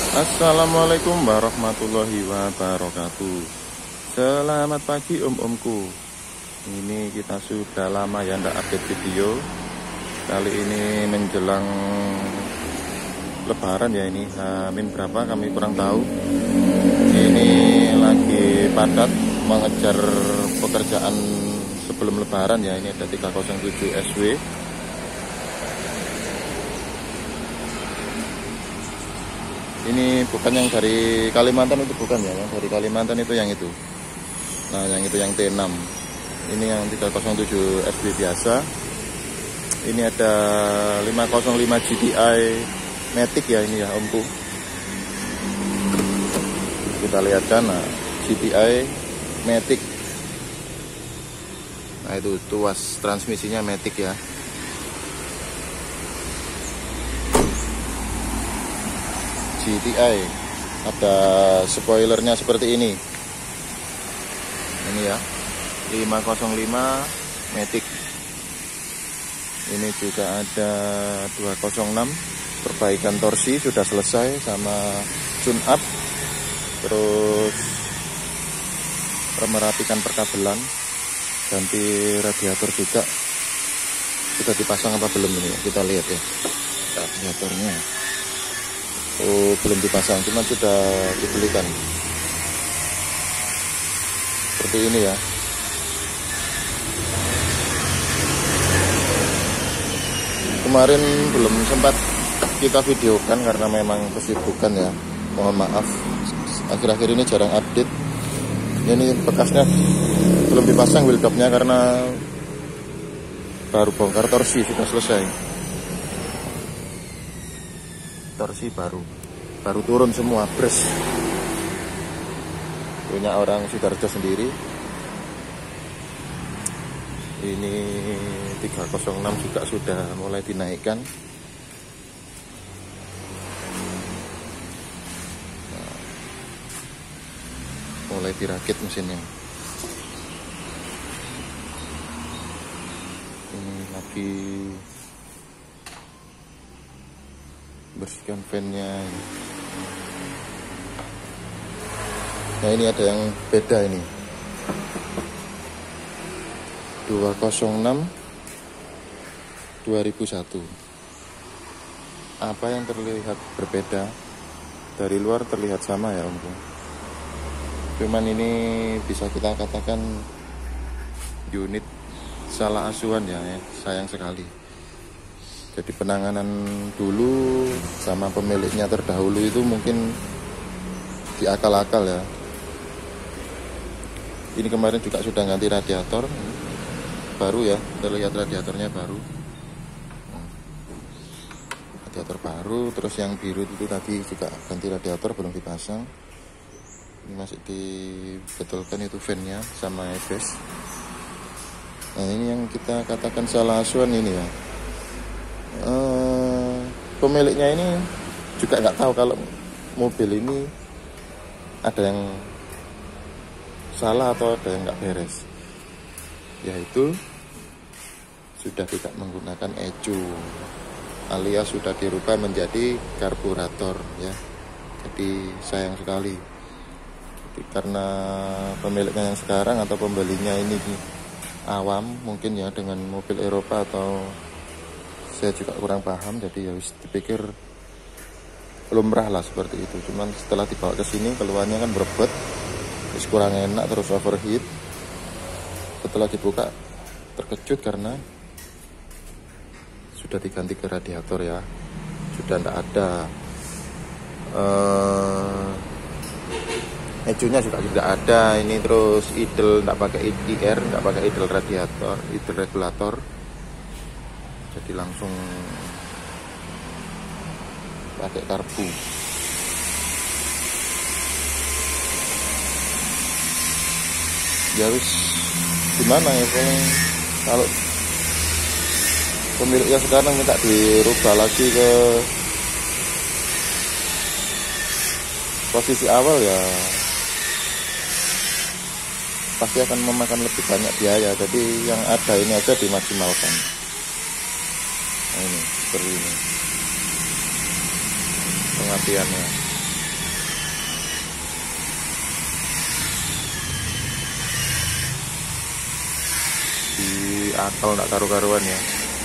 Assalamualaikum warahmatullahi wabarakatuh. Selamat pagi om-omku. Ini kita sudah lama ya ndak update video. Kali ini menjelang lebaran ya, ini H-min berapa kami kurang tahu. Ini lagi padat mengejar pekerjaan sebelum lebaran ya. Ini ada 307 SW. Ini bukan yang dari Kalimantan, itu bukan ya, yang dari Kalimantan itu yang itu. Nah, yang itu yang T6. Ini yang 307 SB biasa. Ini ada 505 GTI Matic ya, ini ya omku. Kita lihat kan, nah, GTI Matic. Nah, itu tuas transmisinya Matic ya. GTI, ada spoilernya seperti ini ya, 505 Matic. Ini juga ada 206 perbaikan torsi sudah selesai sama tune up, terus merapikan perkabelan, ganti radiator juga. Sudah dipasang apa belum ini ya? Kita lihat ya radiatornya. Oh, belum dipasang, cuma sudah dibelikan. Seperti ini ya. Kemarin belum sempat kita videokan karena memang kesibukan ya. Mohon maaf. Akhir-akhir ini jarang update. Ini bekasnya belum dipasang wheel dopnya karena baru bongkar torsi, sudah selesai. Torsi baru turun semua, bres punya orang Sidoarjo sendiri. Ini 306 juga sudah mulai dinaikkan. Nah, mulai dirakit mesinnya. Ini lagi bersihkan fan-nya. Nah, ini ada yang beda ini. 206 2001. Apa yang terlihat berbeda? Dari luar terlihat sama ya omku. Cuman ini bisa kita katakan unit salah asuhan ya, sayang sekali. Jadi penanganan dulu sama pemiliknya terdahulu itu mungkin diakal-akal ya. Ini kemarin juga sudah ganti radiator baru ya, terlihat radiatornya baru. Radiator baru, terus yang biru itu tadi juga ganti radiator, belum dipasang. Ini masih dibetulkan itu fan-nya sama EBS. Nah, ini yang kita katakan salah asuhan ini ya. Pemiliknya ini juga nggak tahu kalau mobil ini ada yang salah atau ada yang nggak beres, yaitu sudah tidak menggunakan ECU alias sudah dirubah menjadi karburator ya. Jadi sayang sekali. Jadi, karena pemiliknya yang sekarang atau pembelinya ini awam mungkin ya dengan mobil Eropa, atau saya juga kurang paham, jadi ya dipikir lumrah lah seperti itu. Cuman setelah dibawa ke sini keluarnya kan berebut, terus kurang enak, terus overheat. Setelah dibuka terkejut karena sudah diganti ke radiator ya, sudah tidak ada ECU-nya juga tidak ada. Ini terus idle, tidak pakai IR, tidak pakai idle radiator, idle regulator. Jadi langsung pakai karbu. Ya wis, gimana ya kalau pemiliknya sekarang minta dirubah lagi ke posisi awal ya, pasti akan memakan lebih banyak biaya. Jadi yang ada ini aja dimaksimalkan. Nah, ini seperti ini pengertiannya. akal, nggak karu-karuan ya.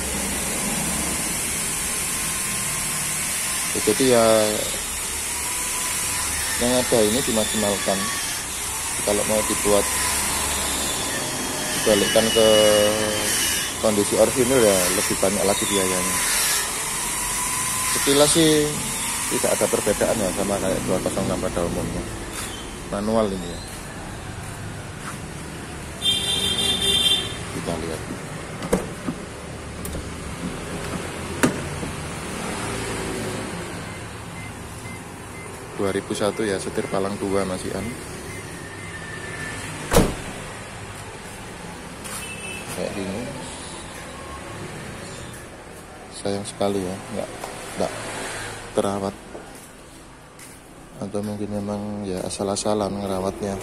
Jadi ya yang ada ini dimaksimalkan. Kalau mau dibuat dibalikkan ke kondisi orisinil ya lebih banyak lagi biayanya. Sekilas sih tidak ada perbedaan ya sama kayak 206 pada umumnya. Manual ini ya. Kita lihat. ...2001 ya, setir palang 2 masihan. Kayak gini. Sayang sekali ya, nggak terawat. Atau mungkin memang ya asal-asalan ngerawatnya.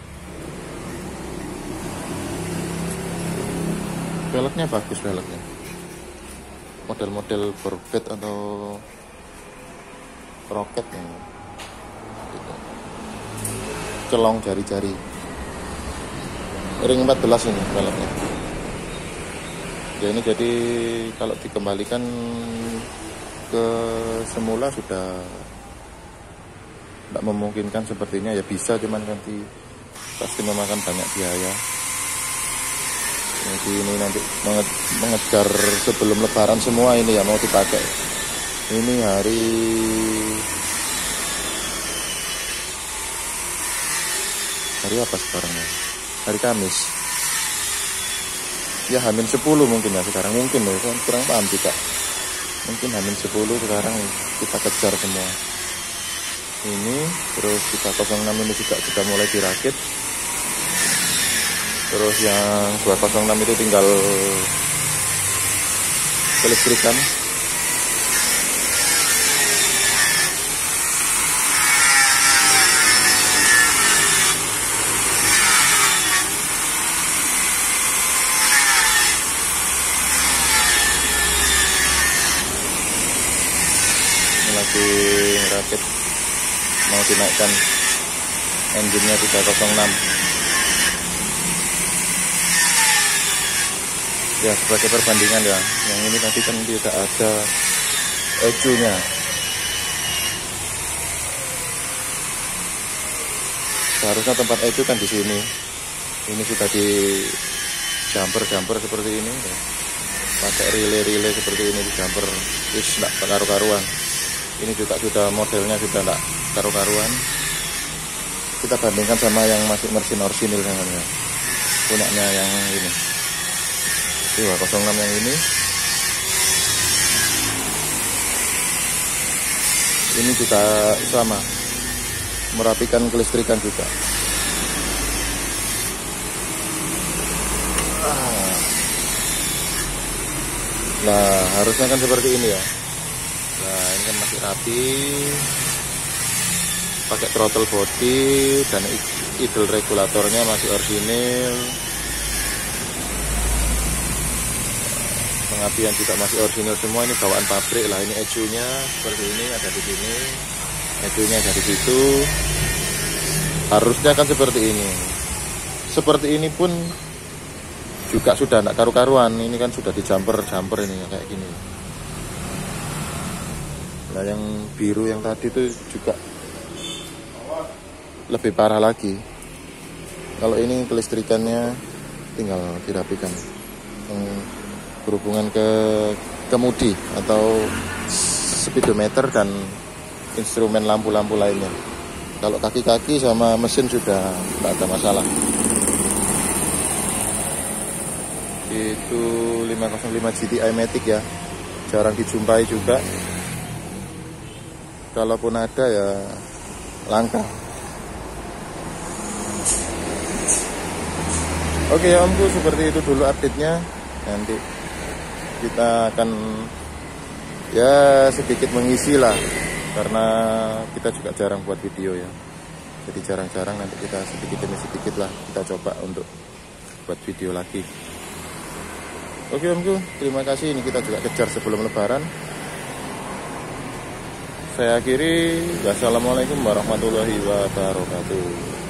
Velgnya bagus, velgnya. Model-model Corvette atau Rocket nih. Gitu. Celong jari-jari. Ring 14 ini velgnya. Ya ini jadi kalau dikembalikan ke semula sudah tidak memungkinkan sepertinya, ya bisa, cuman nanti pasti memakan banyak biaya. Jadi ini nanti mengejar sebelum lebaran semua ini ya mau dipakai. Ini hari apa sekarang ya? Hari Kamis. Ya Hamin 10 mungkin ya sekarang, mungkin loh, kan kurang paham juga. Mungkin Hamin 10 sekarang kita kejar semua. Ini terus 306 ini juga sudah mulai dirakit. Terus yang 206 itu tinggal kelistrikan. Lagi rakit, mau dinaikkan engine-nya 306 ya, sebagai perbandingan ya. Yang ini tadi kan tidak ada ECU-nya. Seharusnya tempat ECU kan di sini. Ini sudah di jumper seperti ini ya. Pakai relay seperti ini di jumper, terus tidak karu-karuan. Ini juga sudah modelnya sudah tidak karu-karuan. Kita bandingkan sama yang masih mesin orsinil namanya, punyanya yang ini 206 yang ini juga sama, merapikan kelistrikan juga. Nah harusnya kan seperti ini ya. Nah ini kan masih rapi, pakai throttle body dan idle regulatornya masih orisinil. Pengapian juga masih orisinil semua, ini bawaan pabrik lah. Ini ECU-nya seperti ini, ada di sini, ECU-nya ada di situ. Harusnya kan seperti ini. Seperti ini pun juga sudah tidak karu-karuan. Ini kan sudah di jumper ini kayak gini. Nah yang biru yang tadi itu juga lebih parah lagi. Kalau ini kelistrikannya tinggal dirapikan. Berhubungan ke kemudi atau speedometer dan instrumen lampu-lampu lainnya. Kalau kaki-kaki sama mesin sudah tidak ada masalah. Itu 505 GTI Matic ya, jarang dijumpai juga. Kalaupun ada ya langka. Oke ya omku, seperti itu dulu update-nya. Nanti kita akan ya sedikit mengisi lah, karena kita juga jarang buat video ya. Jadi jarang-jarang nanti kita sedikit demi sedikit lah kita coba untuk buat video lagi. Oke omku, terima kasih. Ini kita juga kejar sebelum lebaran. Saya akhiri. Wassalamualaikum warahmatullahi wabarakatuh.